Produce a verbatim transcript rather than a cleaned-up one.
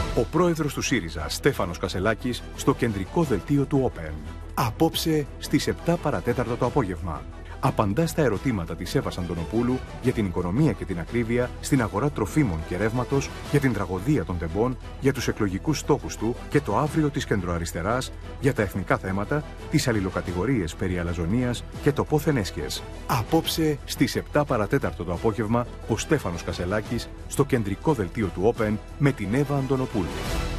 Ο πρόεδρος του ΣΥΡΙΖΑ, Στέφανος Κασσελάκης, στο κεντρικό δελτίο του Open. Απόψε στις επτά παρατέταρτο το απόγευμα. Απαντά στα ερωτήματα της Εύας Αντωνοπούλου για την οικονομία και την ακρίβεια στην αγορά τροφίμων και ρεύματος, για την τραγωδία των τεμπών, για τους εκλογικούς στόχους του και το αύριο της κεντροαριστεράς, για τα εθνικά θέματα, τις αλληλοκατηγορίες περί αλαζονίας και το πόθεν έσχες. Απόψε στις επτά παρατέταρτο το απόγευμα, ο Στέφανος Κασσελάκης στο κεντρικό δελτίο του Open με την Εύα Αντωνοπούλου.